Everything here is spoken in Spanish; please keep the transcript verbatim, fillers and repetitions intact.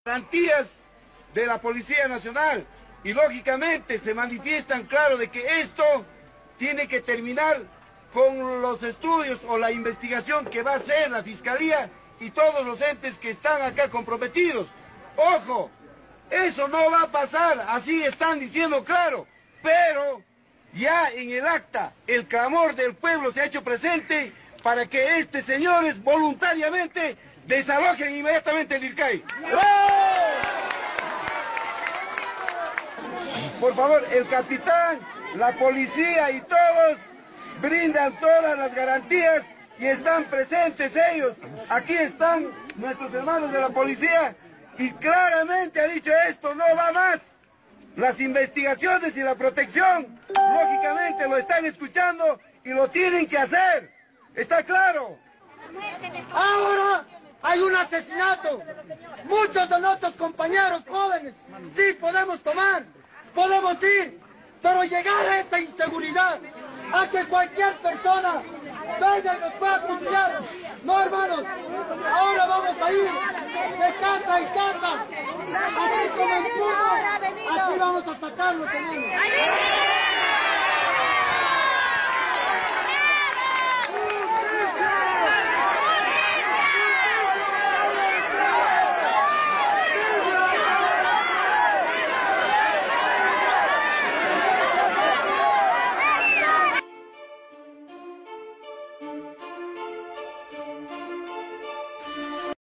Garantías de la Policía Nacional y lógicamente se manifiestan claro de que esto tiene que terminar con los estudios o la investigación que va a hacer la Fiscalía y todos los entes que están acá comprometidos. ¡Ojo! Eso no va a pasar, así están diciendo claro, pero ya en el acta el clamor del pueblo se ha hecho presente para que estos señores voluntariamente desalojen inmediatamente el IRCAI. Por favor, el capitán, la policía y todos brindan todas las garantías y están presentes ellos. Aquí están nuestros hermanos de la policía y claramente ha dicho esto no va más. Las investigaciones y la protección, lógicamente lo están escuchando y lo tienen que hacer. ¿Está claro? Ahora hay un asesinato. Muchos de nuestros compañeros jóvenes sí podemos tomar, podemos ir, pero llegar a esta inseguridad, a que cualquier persona venga y nos pueda cuchillar. No, hermanos, ahora vamos a ir de casa en casa, así como en Cuba, así vamos a atacarlos, hermanos.